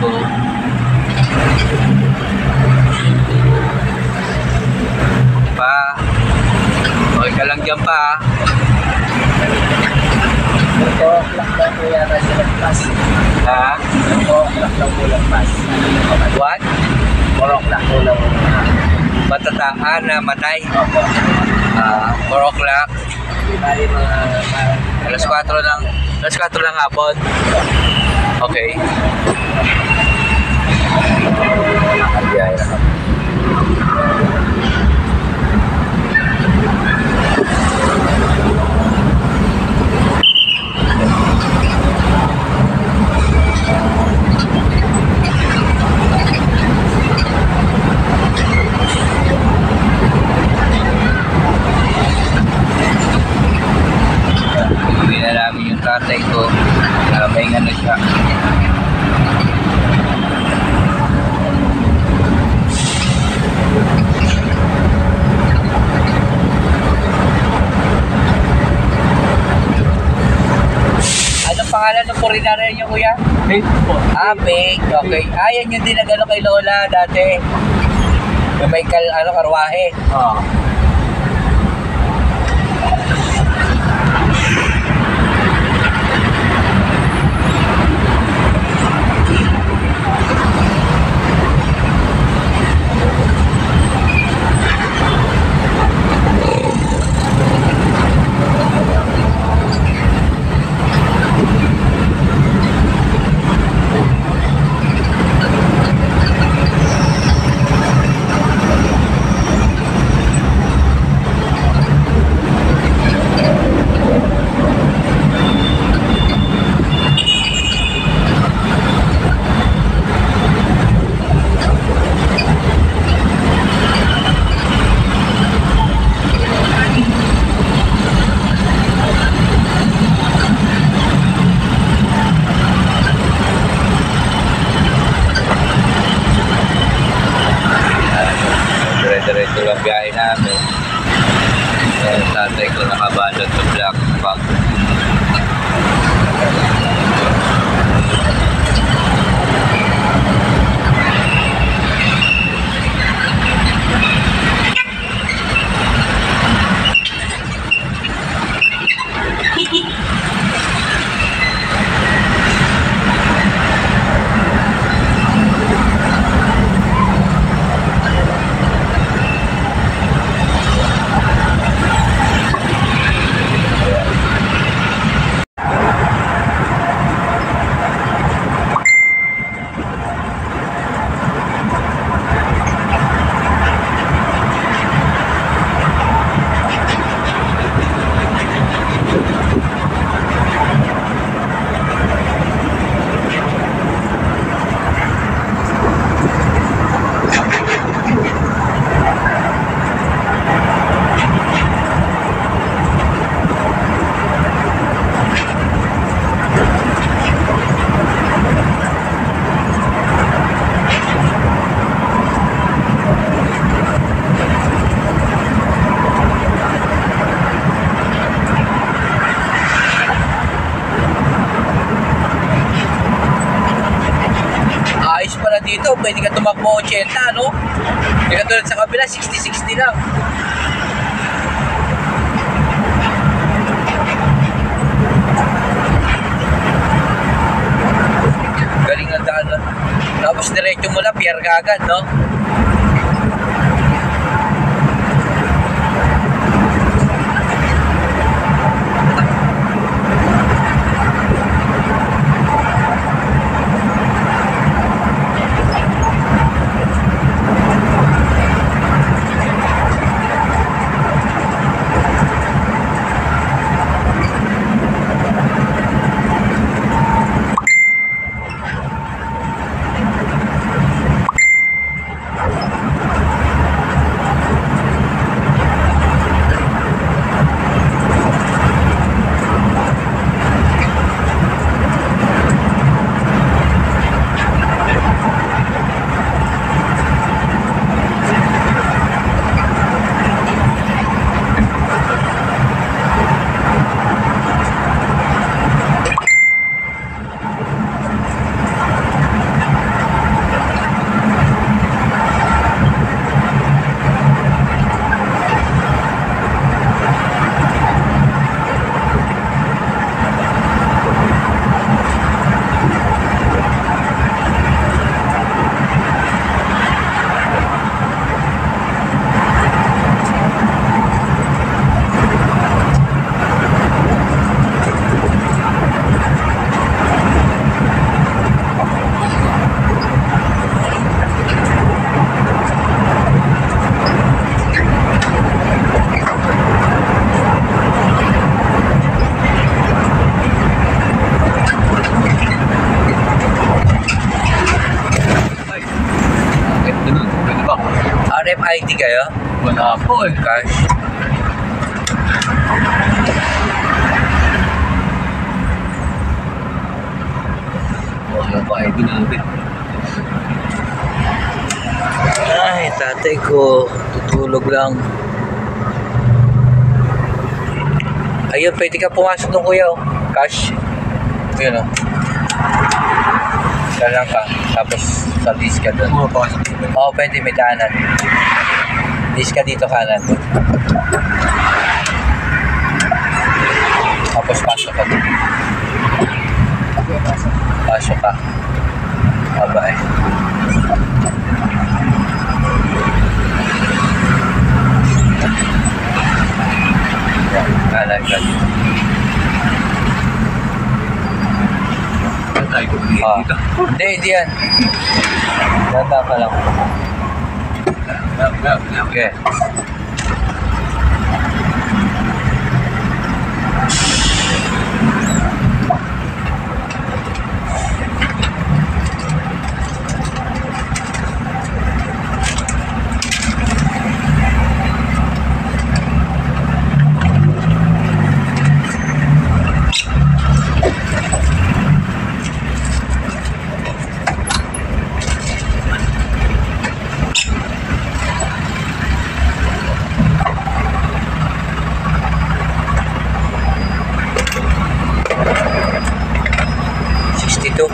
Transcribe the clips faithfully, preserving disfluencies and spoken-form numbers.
ko. Pa. Okay ka lang dyan pa. four o'clock daw po yata siya nagpas. Ha? four o'clock daw po nagpas. What? four o'clock po lang. Matataan na matay. Opo. Ah, four o'clock. Bali mga... Alas kwatro ng, alas kwatro ng hapon. Okay. Nakabiyaya na kami. Uwi na namin yung tatay ko. Uh, may nga na siya. Anong pangalan ng purinarya niyo, kuya? Bake po. Ah, bake. Okay. Ah, yan yung dinagano kay Lola dati. Yung may kal, ano, karwahe. Oo. Diretso lang biyahe namin. Yung tatay ko nakabalot sa black bag. Dito, pwede ka tumakbo eighty, no? Hindi ka tulad sa kabila, sixty sixty lang. Galing ang daan. Tapos diretso mo na, pier ka agad, no? Naka-I D kayo? Wala po eh. Cash? Wala pa I D natin. Ay, tatay ko. Tutulog lang. Ayun, pwede ka pumasok ng kuya. Oh. Cash. Yun o. Oh. Isa lang ka. Tapos sa list ka doon. Pumapasok. Oo, oh, pwede may kanan. List ka dito kanan. Tapos pasok ka doon. Pasok ka. Aba eh. Kanan ka dito. Tayo ko Ah. dito. Hindi, hindi yan. Ganda ka lang. Okay. sixty-two.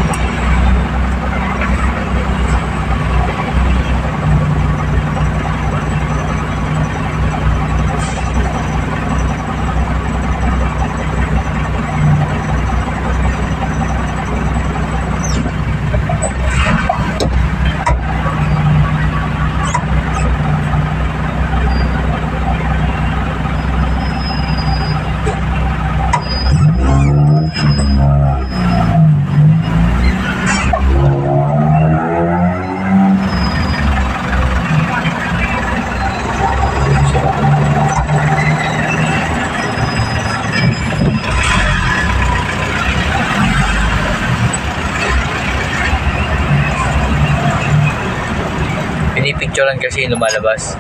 Pinipicturean kasi yung lumalabas.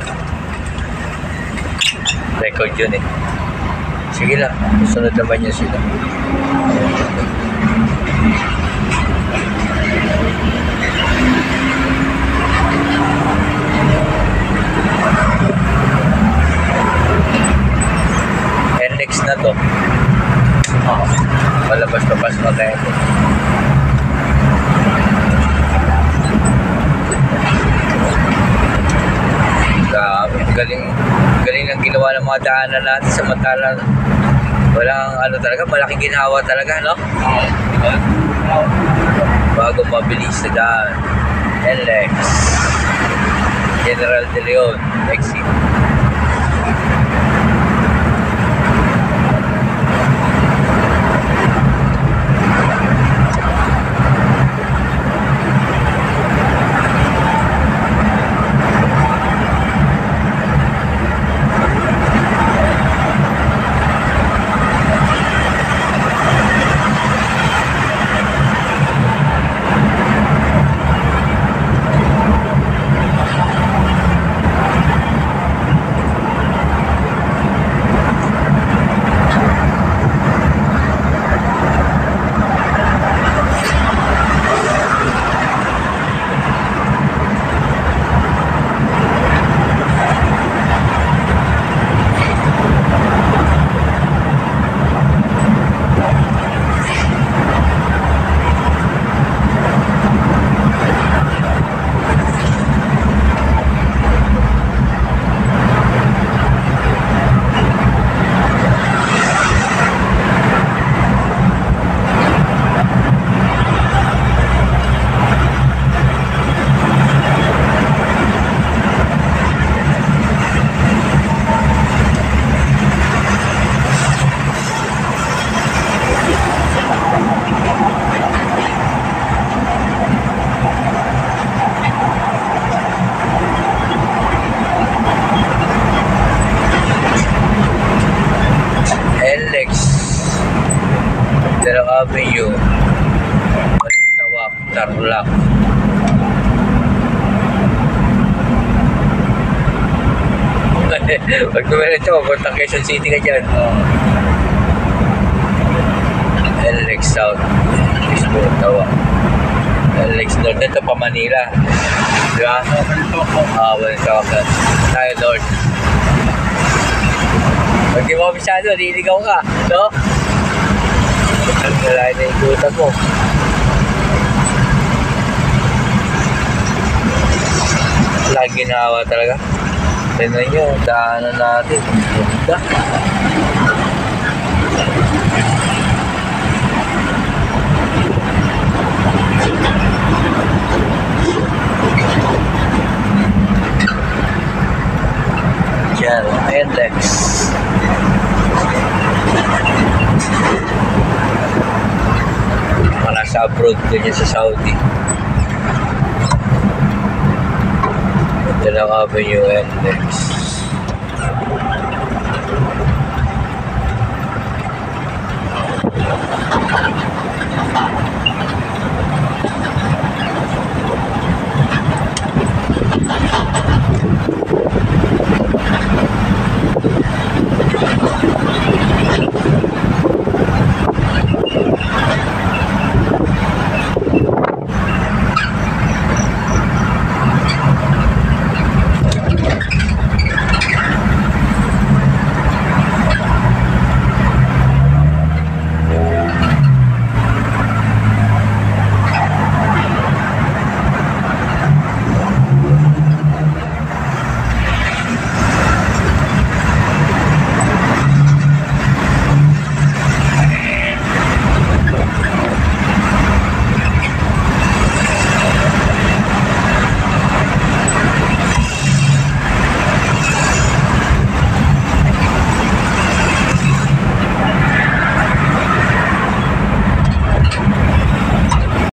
Record yun eh. Sige lang, sunod naman niya sila. N X na to. Oh, palabas-labas na tayo. Grabe, galing, galing ang ginawa ng mga daanan natin samantalang walang ano talaga, malaking ginawa talaga, no? Bago mabilis na daan. N L E X General De Leon exit. Avenue, Tawak, Tarlac. Pag tumiretso, puntang Quezon City ka dyan. L X South. L X North, tawa. L X North, ito pa Manila. Di ba? Ah, Balintawak. Tayo North. Pag di mo masyado, liligaw ka. No? Ang nalain na ikutan mo. Lagi ginawa talaga. Tignan nyo, daanan natin. Ganda. Yan, index. Mga nasa abroad, ganyan sa Saudi. Ito lang Avenue Index.